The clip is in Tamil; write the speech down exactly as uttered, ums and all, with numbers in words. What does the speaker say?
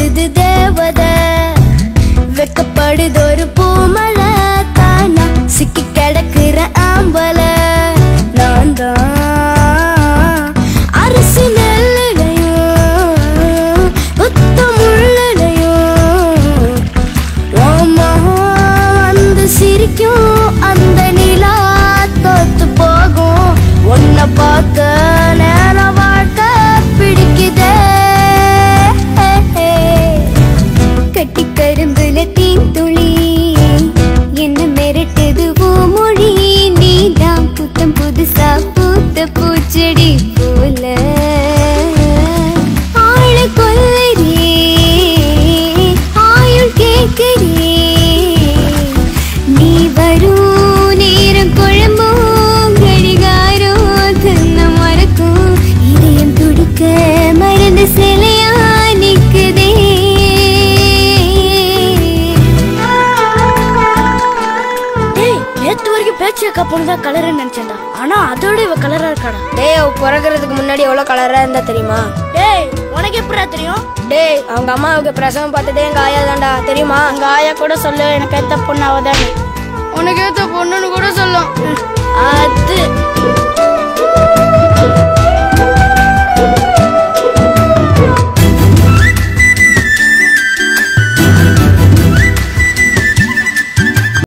பாடுது தேவத வெக்கப்படுது ஒரு பூமலை தானா சிக்கி கிடக்குற ஆம்பல நான் தான் அரிசி நெல்லையும் புத்த முள்ளையும் ஓமா வந்து சிரிக்கும் அந்த நிலா தோத்து போகும் உன்னை பார்க்க நேர வாழ்க்கை பிடிக்குதே கட்டி கரும்புல தீந்துளி என்ன மிரட்டுது மொழி நீதான் புத்தம் புதுசா பூத்த பூச்செடி போல ஆளு கொல்லரே ஆயுள் கேட்கரே நீ வரும் நேரம் குழம்பும் கடிகாரம் தன்ன மறக்கும் இதயம் துடிக்க மறந்து சிலையா நிக்குதே பேச்சுக்கா பொண்ணுதான் கலர்னு நினைச்சேன்டா ஆனா அதோட இவ கலரா இருக்காடா டேய் அவ பிறக்கிறதுக்கு முன்னாடி எவ்வளவு கலரா இருந்தா தெரியுமா டேய் உனக்கு எப்படா தெரியும் டேய் அவங்க அம்மாவுக்கு பிரசவம் பார்த்ததே எங்க ஆயா தான்டா தெரியுமா எங்க ஆயா கூட சொல்லு எனக்கு ஏத்த பொண்ணு அவதானே உனக்கு ஏத்த பொண்ணுன்னு கூட சொல்லும் அது